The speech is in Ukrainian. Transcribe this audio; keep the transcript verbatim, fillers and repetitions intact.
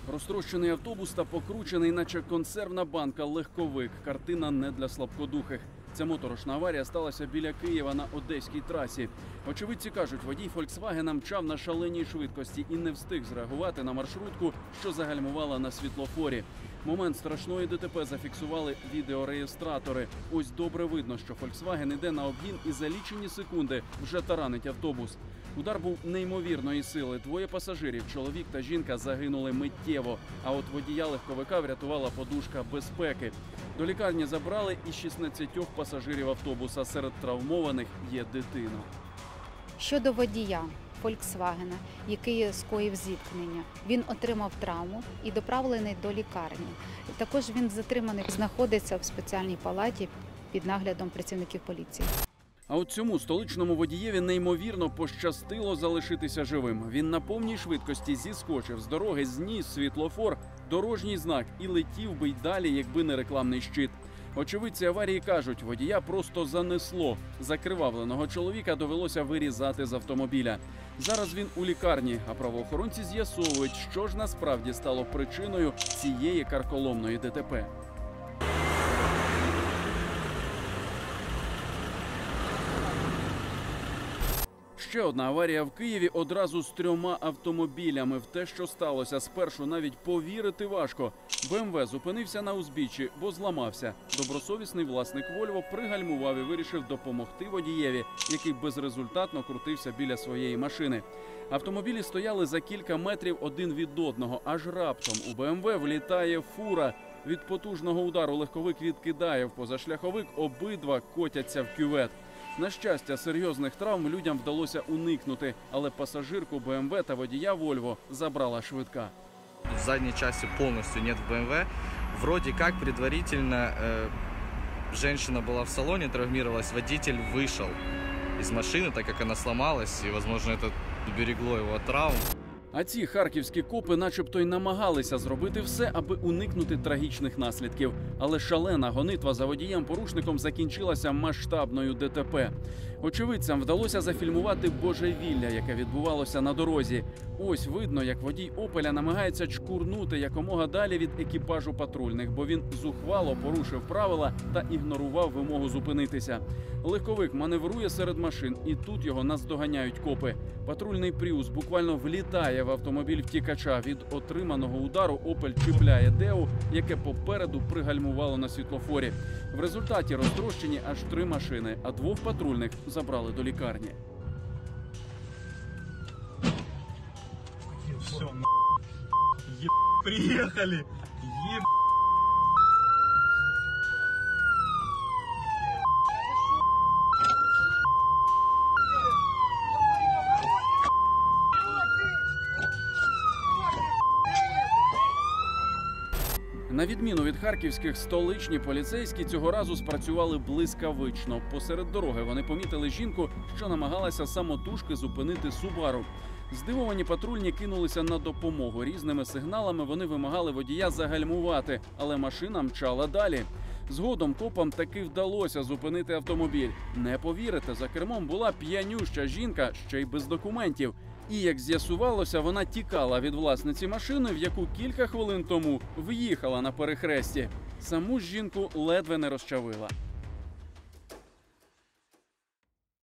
Розтрощений автобус та покручений, наче консервна банка, легковик. Картина не для слабкодухих. Ця моторошна аварія сталася біля Києва на одеській трасі. Очевидці кажуть, водій «Фольксвагена» мчав на шаленій швидкості і не встиг зреагувати на маршрутку, що загальмувала на світлофорі. Момент страшної ДТП зафіксували відеореєстратори. Ось добре видно, що «Фольксваген» іде на обгін і за лічені секунди вже таранить автобус. Удар був неймовірної сили. Двоє пасажирів, чоловік та жінка, загинули миттєво. А от водія легковика врятувала подушка безпеки. До лікарні забрали і шістнадцятьох пасажирів автобуса. Серед травмованих є дитина. Щодо водія «Фольксвагена», який скоїв зіткнення, він отримав травму і доправлений до лікарні. Також він затриманий, знаходиться в спеціальній палаті під наглядом працівників поліції. А от цьому столичному водієві неймовірно пощастило залишитися живим. Він на повній швидкості зіскочив з дороги, зніс світлофор, дорожній знак і летів би й далі, якби не рекламний щит. Очевидці аварії кажуть, водія просто занесло. Закривавленого чоловіка довелося вирізати з автомобіля. Зараз він у лікарні, а правоохоронці з'ясовують, що ж насправді стало причиною цієї карколомної ДТП. Ще одна аварія в Києві одразу з трьома автомобілями. В те, що сталося, спершу навіть повірити важко. БМВ зупинився на узбіччі, бо зламався. Добросовісний власник «Вольво» пригальмував і вирішив допомогти водієві, який безрезультатно крутився біля своєї машини. Автомобілі стояли за кілька метрів один від одного. Аж раптом у БМВ влітає фура. Від потужного удару легковик відкидає в позашляховик, обидва котяться в кювет. На щастя, серйозних травм людям вдалося уникнути, але пасажирку БМВ та водія «Вольво» забрала швидка. В задней части полностью нет в БМВ. Вроде как предварительно э, женщина была в салоне, травмировалась, водитель вышел из машины, так как она сломалась, и, возможно, это уберегло его от травм. А ці харківські копи начебто й намагалися зробити все, аби уникнути трагічних наслідків. Але шалена гонитва за водієм-порушником закінчилася масштабною ДТП. Очевидцям вдалося зафільмувати божевілля, яке відбувалося на дорозі. Ось видно, як водій «Опеля» намагається чкурнути якомога далі від екіпажу патрульних, бо він зухвало порушив правила та ігнорував вимогу зупинитися. Легковик маневрує серед машин, і тут його наздоганяють копи. Патрульний «Пріус» буквально влітає в автомобіль втікача. Від отриманого удару «Опель» чіпляє «Деу», яке попереду пригальмувало на світлофорі. В результаті розтрощені аж три машини, а двох патрульних забрали до лікарні. Все, на... Е... приехали! Е... На відміну від харківських, столичні поліцейські цього разу спрацювали блискавично. Посеред дороги вони помітили жінку, що намагалася самотужки зупинити «Субару». Здивовані патрульні кинулися на допомогу. Різними сигналами вони вимагали водія загальмувати, але машина мчала далі. Згодом копам таки вдалося зупинити автомобіль. Не повірите, за кермом була п'янюща жінка, ще й без документів. І, як з'ясувалося, вона тікала від власниці машини, в яку кілька хвилин тому в'їхала на перехресті. Саму ж жінку ледве не розчавила.